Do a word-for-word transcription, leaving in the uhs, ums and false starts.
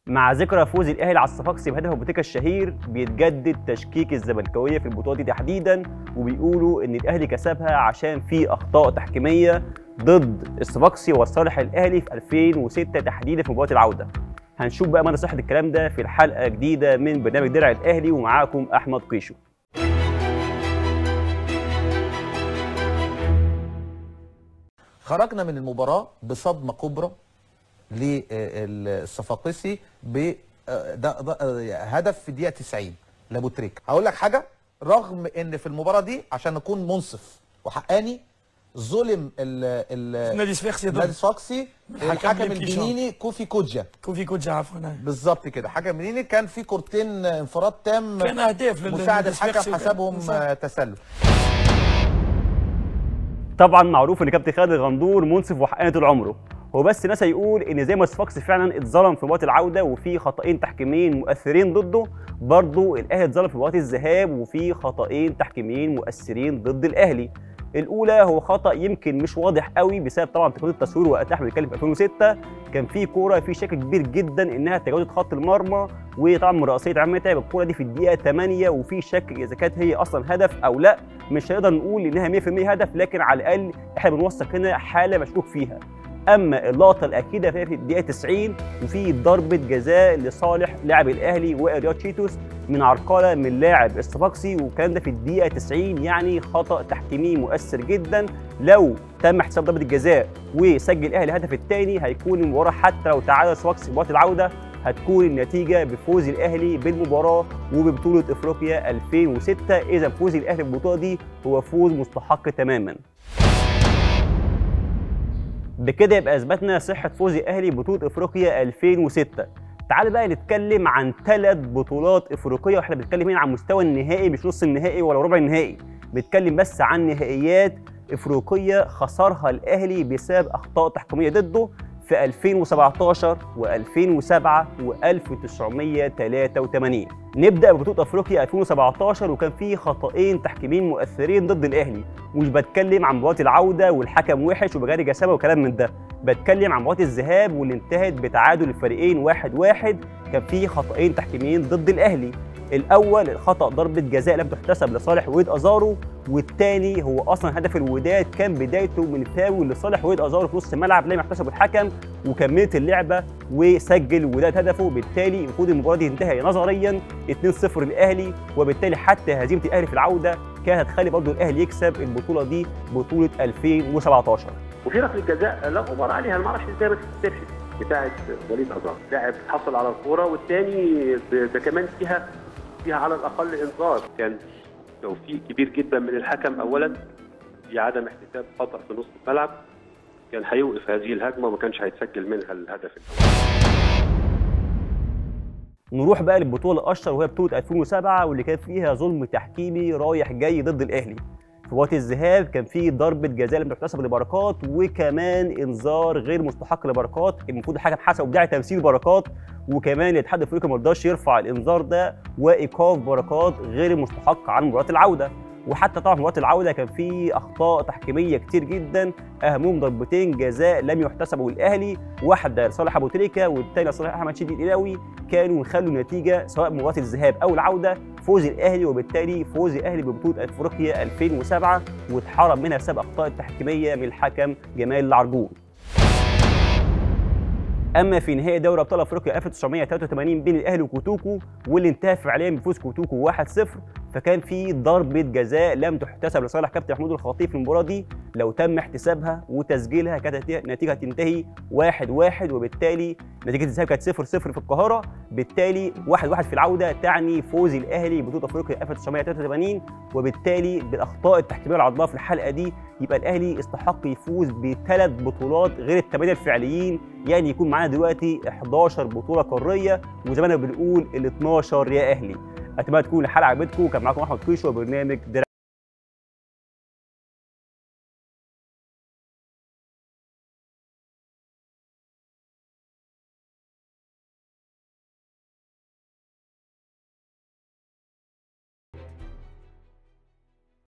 مع ذكرى فوز الاهلي على الصفاقسي بهدف ابو تريكه الشهير، بيتجدد تشكيك الزملكاويه في البطوله دي تحديدا، وبيقولوا ان الاهلي كسبها عشان في اخطاء تحكيميه ضد الصفاقسي وصالح الاهلي في ألفين وستة تحديدا في مباراه العوده. هنشوف بقى مدى صحه الكلام ده في الحلقه جديده من برنامج درع الاهلي، ومعاكم احمد قيشو. خرجنا من المباراه بصدمه كبرى للصفاقسي ب هدف في الدقيقه تسعين لابو تريكه. هقول لك حاجه، رغم ان في المباراه دي عشان نكون منصف وحقاني ظلم نادي الصفاقسي نادي الصفاقسي الحكم الجنيني كوفي كوجا كوفي كوجا عفوا بالظبط كده. حكم جنيني كان في كورتين انفراد تام، كان اهداف مساعد الحكم حسبهم تسلل. طبعا معروف ان كابتن خالد الغندور منصف وحقاني طول عمره، هو بس ناس يقول ان زي ما الصفاقسي فعلا اتظلم في مباراه العوده وفي خطأين تحكيميين مؤثرين ضده، برضه الاهلي اتظلم في مباراه الذهاب وفي خطأين تحكيميين مؤثرين ضد الاهلي. الاولى هو خطأ يمكن مش واضح قوي بسبب طبعا تقنيه التصوير، وقتها احنا بنتكلم في ألفين وستة كان في كوره في شك كبير جدا انها تجاوزت خط المرمى، وطبعا من رأسيه عماد متعب الكوره دي في الدقيقه ثمانية، وفي شك اذا كانت هي اصلا هدف او لا. مش هنقدر نقول انها مية في المية هدف، لكن على الاقل احنا بنوثق هنا حاله مشكوك فيها. اما اللقطه الاكيده فهي في الدقيقه تسعين، وفي ضربه جزاء لصالح لاعب الاهلي وائل رياض شيتوس من عرقله من لاعب الصفاقسي، والكلام ده في الدقيقه تسعين. يعني خطا تحكيمي مؤثر جدا. لو تم احتساب ضربه الجزاء وسجل الاهلي الهدف الثاني، هيكون المباراه حتى لو تعادل الصفاقسي في مباراه العوده هتكون النتيجه بفوز الاهلي بالمباراه وببطوله افريقيا ألفين وستة. اذا فوز الاهلي بالبطوله دي هو فوز مستحق تماما. بكده يبقى اثبتنا صحه فوز الاهلي ببطوله افريقيا ألفين وستة. تعال بقى نتكلم عن ثلاث بطولات افريقيه، واحنا بنتكلم هنا عن مستوى النهائي مش نص النهائي ولا ربع النهائي، بنتكلم بس عن نهائيات افريقيه خسرها الاهلي بسبب اخطاء تحكيميه ضده في ألفين وسبعتاشر وألفين وسبعة وألف وتسعمية وتلاتة وتمانين. نبدا ببطوله افريقيا ألفين وسبعتاشر، وكان في خطأين تحكيميين مؤثرين ضد الاهلي، ومش بتكلم عن مباراه العوده والحكم وحش وبجاري جسامه وكلام من ده، بتكلم عن مباراه الذهاب واللي انتهت بتعادل الفريقين واحد واحد. كان في خطأين تحكيميين ضد الاهلي. الاول خطأ ضربه جزاء لم تحتسب لصالح وليد ازارو، والثاني هو اصلا هدف الوداد كان بدايته من فاول لصالح وليد ازارو في نص الملعب لم يحتسب الحكم، وكملت اللعبه وسجل وداد هدفه. بالتالي المفروض المباراه دي تنتهي نظريا اتنين صفر للاهلي، وبالتالي حتى هزيمه الاهلي في العوده كانت هتخلي برضه الاهلي يكسب البطوله دي بطوله ألفين وسبعتاشر. وفي ركله جزاء لا غبار عليها، انا ما اعرفش ازاي ما تتحسبش، بتاعه وليد ازارو، لاعب حصل على الكوره، والثاني ده كمان فيها فيها على الاقل انذار. كان توفيق كبير جدا من الحكم اولا في عدم احتساب خطا في نص الملعب، كان هيوقف هذه الهجمه وما كانش هيتسجل منها الهدف الاول. نروح بقى للبطوله الاشهر وهي بطوله ألفين وسبعة، واللي كان فيها ظلم تحكيمي رايح جاي ضد الاهلي. في مباراه الذهاب كان في ضربه جزاء لم تحتسب لبركات، وكمان انذار غير مستحق لبركات. المفروض الحكم حسب بداعي تمثيل بركات، وكمان الاتحاد الافريقي ما رضاش يرفع الانذار ده، وايقاف بركات غير مستحق عن مباراه العوده. وحتى طبعا في مباراه العوده كان في اخطاء تحكيميه كتير جدا، اهمهم ضربتين جزاء لم يحتسبوا للاهلي، واحده لصالح ابو تريكه والثانيه لصالح احمد شديد القلاوي، كانوا يخلوا النتيجه سواء مباراه الذهاب او العوده فوز الاهلي، وبالتالي فوز الاهلي ببطوله افريقيا ألفين وسبعة، واتحرم منها بسبب اخطاء التحكيميه من الحكم جمال العرجون. اما في نهائي دوري ابطال افريقيا ألف وتسعمية وتلاتة وتمانين بين الاهلي وكوتوكو، واللي انتهى فعليا بفوز كوتوكو واحد صفر، فكان في ضربه جزاء لم تحتسب لصالح كابتن محمود الخطيب في المباراه دي. لو تم احتسابها وتسجيلها كانت النتيجه هتنتهي واحد واحد، وبالتالي نتيجه الذهاب كانت صفر صفر في القاهره، بالتالي واحد واحد في العوده تعني فوز الاهلي ببطوله افريقيا ألف وتسعمية وتلاتة وتمانين. وبالتالي بالاخطاء التحكيميه اللي عرضناها في الحلقه دي يبقى الاهلي استحق يفوز بثلاث بطولات غير الثمانيه الفعليين، يعني يكون معانا دلوقتي إحداشر بطوله قاريه، وزي ما انا بنقول ال اتناشر يا اهلي. اتمنى تكون الحلقه عجبتكم. كان معاكم احمد قيشو وبرنامج درع